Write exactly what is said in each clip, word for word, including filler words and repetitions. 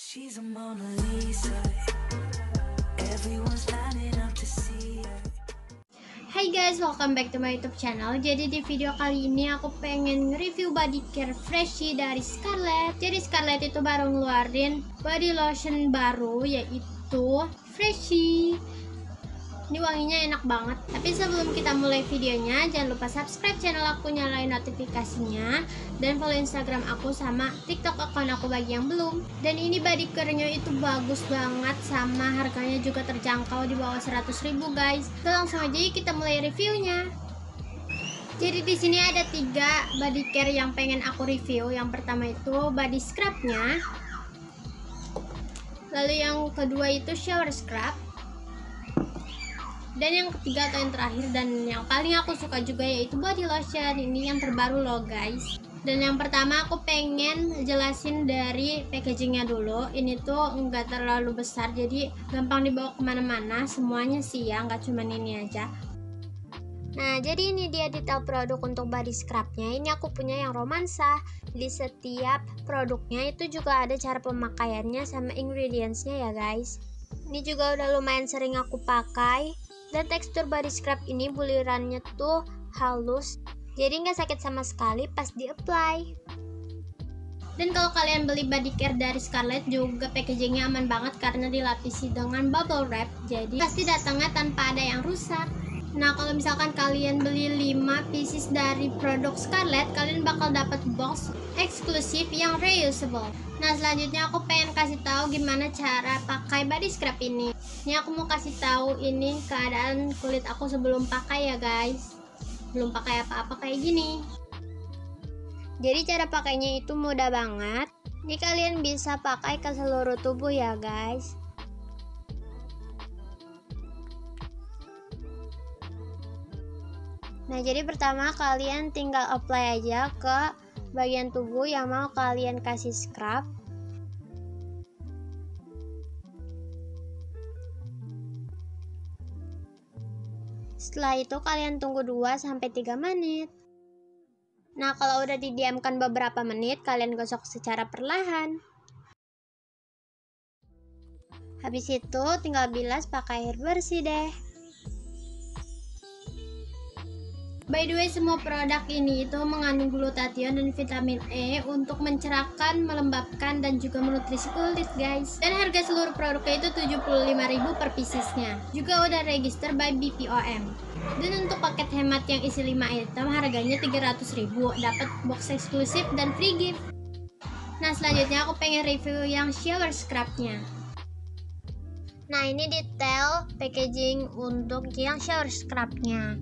She's a Mona Lisa. Everyone's lining up to see her. Hai guys, welcome back to my YouTube channel. Jadi di video kali ini aku pengen review body care Freshie dari Scarlett. Jadi Scarlett itu baru ngeluarin body lotion baru, yaitu Freshie. Ini wanginya enak banget. Tapi sebelum kita mulai videonya, jangan lupa subscribe channel aku, nyalain notifikasinya, dan follow Instagram aku sama TikTok account aku bagi yang belum. Dan ini body care-nya itu bagus banget, sama harganya juga terjangkau di bawah seratus ribu guys. Kita langsung aja yuk kita mulai reviewnya. Jadi di sini ada tiga body care yang pengen aku review. Yang pertama itu body scrub-nya. Lalu yang kedua itu shower scrub. Dan yang ketiga atau yang terakhir dan yang paling aku suka juga yaitu body lotion. Ini yang terbaru loh guys. Dan yang pertama aku pengen jelasin dari packagingnya dulu. Ini tuh enggak terlalu besar, jadi gampang dibawa kemana-mana. Semuanya sih ya, nggak cuman ini aja. Nah, jadi ini dia detail produk untuk body scrubnya. Ini aku punya yang romansa. Di setiap produknya itu juga ada cara pemakaiannya sama ingredientsnya ya guys. Ini juga udah lumayan sering aku pakai. Dan tekstur body scrub ini bulirannya tuh halus, jadi nggak sakit sama sekali pas di apply. Dan kalau kalian beli body care dari Scarlett juga packagingnya aman banget karena dilapisi dengan bubble wrap, jadi pasti datangnya tanpa ada yang rusak. Nah, kalau misalkan kalian beli lima pieces dari produk Scarlett, kalian bakal dapat box eksklusif yang reusable. Nah, selanjutnya aku pengen kasih tahu gimana cara pakai body scrub ini. Ini aku mau kasih tahu ini keadaan kulit aku sebelum pakai ya guys. Belum pakai apa-apa kayak gini. Jadi cara pakainya itu mudah banget. Ini kalian bisa pakai ke seluruh tubuh ya guys. Nah, jadi pertama kalian tinggal apply aja ke bagian tubuh yang mau kalian kasih scrub. Setelah itu kalian tunggu dua sampai tiga menit. Nah, kalau udah didiamkan beberapa menit, kalian gosok secara perlahan. Habis itu tinggal bilas pakai air bersih deh. By the way, semua produk ini itu mengandung glutathione dan vitamin E untuk mencerahkan, melembabkan, dan juga menutrisi kulit guys. Dan harga seluruh produknya itu tujuh puluh lima ribu per piecesnya. Juga udah register by B P O M. Dan untuk paket hemat yang isi lima item harganya tiga ratus ribu, dapat box eksklusif dan free gift. Nah, selanjutnya aku pengen review yang shower scrubnya. Nah, ini detail packaging untuk yang shower scrubnya.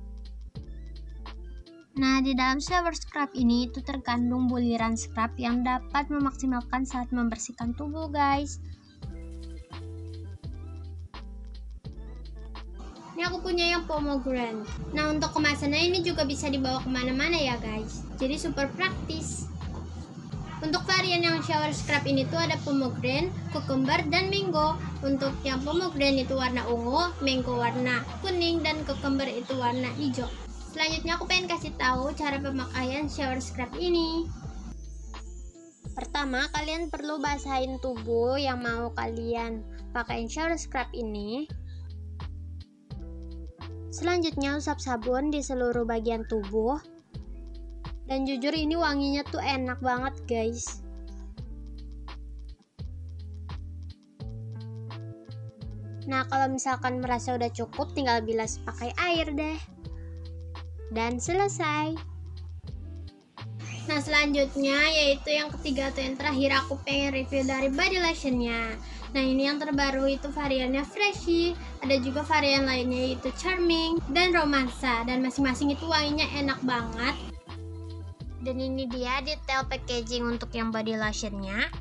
Nah, di dalam shower scrub ini itu terkandung buliran scrub yang dapat memaksimalkan saat membersihkan tubuh guys. Ini aku punya yang pomegranate. Nah, untuk kemasannya ini juga bisa dibawa kemana-mana ya guys. Jadi super praktis. Untuk varian yang shower scrub ini tuh ada pomegranate, cucumber, dan mango. Untuk yang pomegranate itu warna ungu, mango warna kuning, dan cucumber itu warna hijau. Selanjutnya aku pengen kasih tahu cara pemakaian shower scrub ini. Pertama, kalian perlu basahin tubuh yang mau kalian pakai shower scrub ini. Selanjutnya usap sabun di seluruh bagian tubuh. Dan jujur ini wanginya tuh enak banget guys. Nah, kalau misalkan merasa udah cukup, tinggal bilas pakai air deh. Dan selesai. Nah, selanjutnya yaitu yang ketiga atau yang terakhir aku pengen review dari body lotionnya. Nah, ini yang terbaru itu variannya Freshie. Ada juga varian lainnya yaitu Charming dan Romansa. Dan masing-masing itu wanginya enak banget. Dan ini dia detail packaging untuk yang body lotionnya.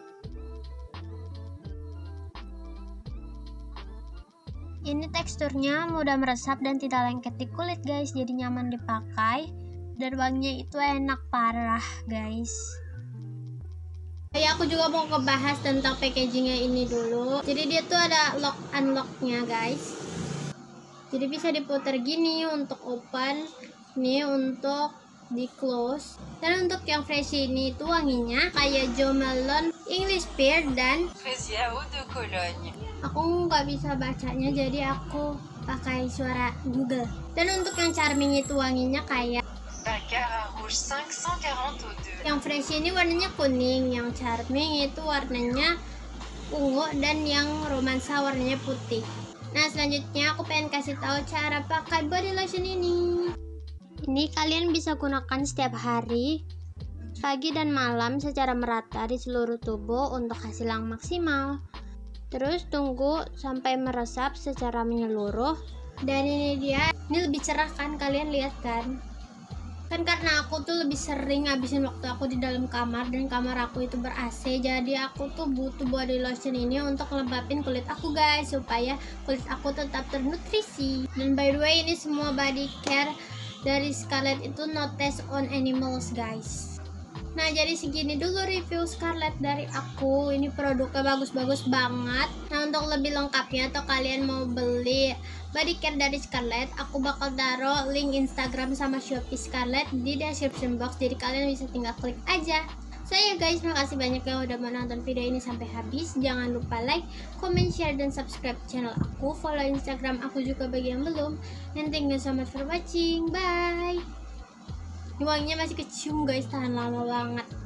Ini teksturnya mudah meresap dan tidak lengket di kulit guys, jadi nyaman dipakai. Dan wanginya itu enak parah guys. Ya, aku juga mau ngebahas tentang packagingnya ini dulu. Jadi dia tuh ada lock unlocknya guys. Jadi bisa diputar gini untuk open, ini untuk di close. Dan untuk yang fresh ini itu wanginya kayak Jo Malone, English Pear, dan Fraisier Eau de Cologne. aku nggak bisa bacanya jadi aku pakai suara Google. Dan untuk yang charming itu wanginya kayak Baccarat Rouge cinq cent quarante Eau de. yang fresh ini warnanya kuning, yang charming itu warnanya ungu, dan yang romansa warnanya putih. Nah selanjutnya aku pengen kasih tahu cara pakai body lotion ini. Ini kalian bisa gunakan setiap hari, pagi dan malam secara merata di seluruh tubuh untuk hasil yang maksimal. Terus tunggu sampai meresap secara menyeluruh. Dan ini dia, ini lebih cerah kan, kalian lihat kan? Kan karena aku tuh lebih sering ngabisin waktu aku di dalam kamar, dan kamar aku itu ber-A C, jadi aku tuh butuh body lotion ini untuk ngelembapin kulit aku guys, supaya kulit aku tetap ternutrisi. Dan by the way, ini semua body care dari Scarlett itu no test on animals guys. Nah jadi segini dulu review Scarlett dari aku. Ini produknya bagus-bagus banget. Nah untuk lebih lengkapnya atau kalian mau beli body care dari Scarlett, aku bakal taruh link Instagram sama Shopee Scarlett di description box, jadi kalian bisa tinggal klik aja. So ya guys, makasih banyak yang udah menonton video ini sampai habis. Jangan lupa like, comment, share, dan subscribe channel aku. Follow Instagram aku juga bagi yang belum. And thank you so much for watching. Bye. Ini wanginya masih kecium guys, tahan lama banget.